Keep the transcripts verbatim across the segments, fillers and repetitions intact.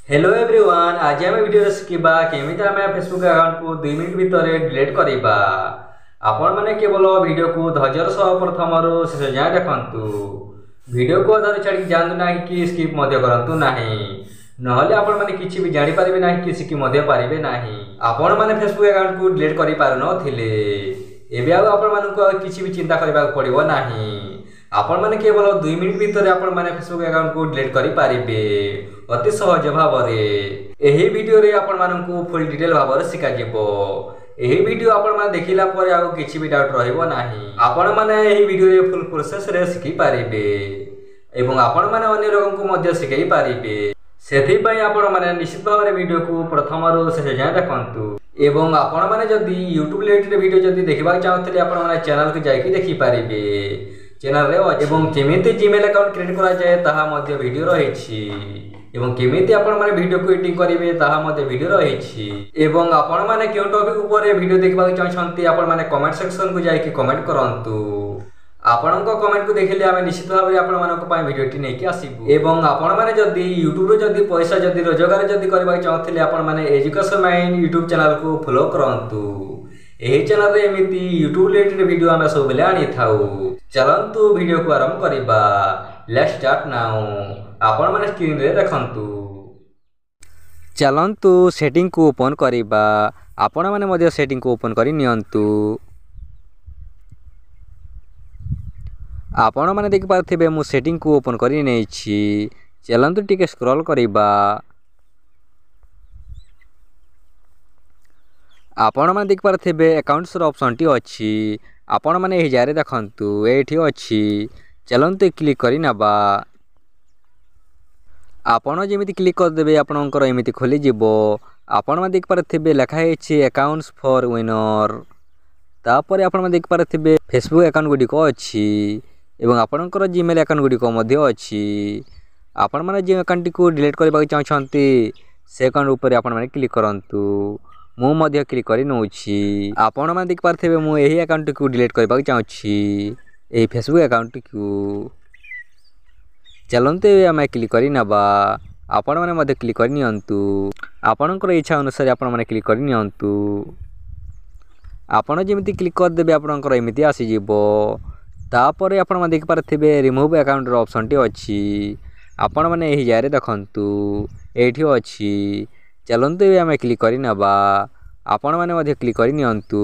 Hello everyone, आज आम video शिखा केमी आम फेसबुक अकाउंट को दुई मिनिट भितर डिलीट करवा। आपण मैंने केवल वीडियो को धैर्यर सह प्रथम शेष जाए देखु। वीडियो को अधार छाड़ी जातु ना कि स्किप करूँ ना, नहले आपण मैंने किसी भी जानीपारे ना कि शिखी पारे ना। आपण मैंने फेसबुक अकाउंट को डिलीट कर पार नथिले, एबे आपण मानक किसी भी चिंता करबा पड़िबो नाही। आपण मैंने केवल दुई मिनिट भितर आपण मैंने फेसबुक अकाउंट को डिलीट करि पारिबे अति सहज भाव में। एही वीडियो रे आपण मानक फुल डिटेल भाव में शिखा जिवो। एही वीडियो आपण माने देखिला पर आगो किछि भी डाउट रहइबो नाही। आपण माने एही वीडियो रे फुल प्रोसेस रे शिखि पारिबे एवं आपण माने अन्य लोगन को मध्य शिखाई पारिबे। सेथि पई आपण माने निश्चित भाव में वीडियो को प्रथम रु शेष जाए देखंतु। एवं आपण माने जदी YouTube रिलेटेड वीडियो जदी देखिबा चाहतले आपण माने चैनल को जाई कि देखि पारिबे। चैनल रे एवं केमिति जीमेल अकाउंट क्रिएट करा जाए ताहा मध्य वीडियो रहिछि एवं केमिति आपण माने वीडियो को एडिटिंग करिवे ताहा मध्य वीडियो रहिछि। एवं आपण माने केउ टॉपिक ऊपर वीडियो देखबा चाहछंती आपण माने कमेंट सेक्शन को जाई कि कमेंट करंतु। आपणको कमेंट को देखिले आमे निश्चित भाव में आपण मानक पय वीडियोटी नै कि आसीबु। एवं आपण माने जदी YouTube रो जदी पैसा जदी रोजगार जदी करबा चाहतले आपण माने एजुकेशन माइंड YouTube चैनल को फॉलो करंतु। एही चैनल रे एमिति YouTube रिलेटेड वीडियो आमे सब बेले आनी थाउ। चलंतु वीडियो को आरंभ करिबा। Let's start now. आपण माने स्क्रीन रे देखंतु। चलंतु सेटिंग को ओपन करिबा। आपण माने मध्य सेटिंग को ओपन करि नियंतु। आपण माने देख पारथिबे मु सेटिंग को ओपन करि नै छी। चलंतु टिके स्क्रॉल करिबा। आपण माने देख पारथिबे अकाउंट्स रो ऑप्शन टी अछि। आपण माने एही जारे देखंतु एठी अछि। चलंतु क्लिक करि नबा। आपण जेमिति क्लिक कर देबे आपणकर एमिति खोली जिवो। आपण माने देख पारथिबे लेखा हेछि अकाउंट्स फॉर विनर। तापर आपण माने देख पारथिबे फेसबुक अकाउंट गुडी को अछि एवं आपणकर जीमेल अकाउंट गुडी को मध्य अछि। आपण माने जे अकाउंट को डिलीट करबा चाहछंती से अकाउंट ऊपर आपण माने क्लिक करंतु। मु मध्य क्लिक करि नउछि। आपण माने देख पारथिबे मु एही अकाउंट को डिलीट करबा चाहछि, एही फेसबुक अकाउंट को। चलंतु आमे क्लिक करि नबा। आपण माने मध्य क्लिक करि नियंतु। आपणकर इच्छा अनुसार आपण माने क्लिक करि नियंतु। आपण जेमिति क्लिक कर देबे आपणकर एमिति आसी जिवो। तापर आपण माने देख पारथिबे रिमूव अकाउंट रो ऑप्शन टी अछि। आपण माने एही जारे देखंतु एठी अछि। चलंतु आमे क्लिक करि नबा। आपण माने मध्य क्लिक करि नियंतु।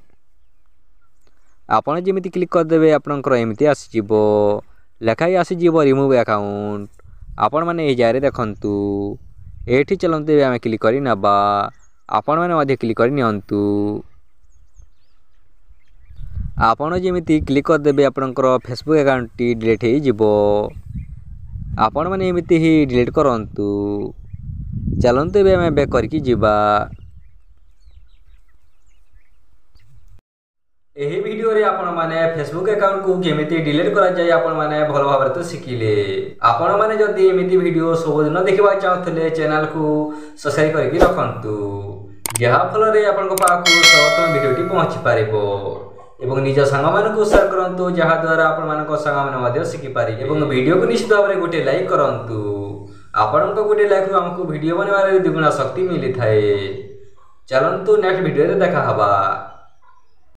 आपण जेमिति क्लिक कर देबे आपणकर एमिति आसी जिवो। लेखाई आसी जिवो रिमूव अकाउंट। आपण माने एही जारे देखंतु एठी। चलंतु आमे क्लिक करि नबा। आपण माने मध्य क्लिक करि नियंतु। आपण जेमिति क्लिक कर देबे आपणकर फेसबुक अकाउंट टी डिलीट हे जिवो। आपण माने एमिति ही डिलीट करंतु। चलंतु एबे आमे बैक करके जिबा। एही वीडियो रे आपण माने फेसबुक अकाउंट को केमिति डिलीट करा जाय आपण माने भल भाबरे तो शिखिले। आपण माने जदी एमिति वीडियो सब दिन देखबा चाहतले चैनल को सब्सक्राइब करके रखंतु। जहा फल रे आपण को पाखु सर्वप्रथम वीडियोटी पहुंची पारिबो एवं निज सांग मानक शेयर करंतु, जहा द्वारा आपण मानक सांग माने मध्य शिखि पारि। एवं वीडियो को निश्चित भाव में गोटे लाइक करंतु। आपण को गोटे लाइक रु हमको वीडियो बनवारे दुगुना शक्ति मिली थाए। चलंतु नेक्स्ट वीडियो रे देखा हबा।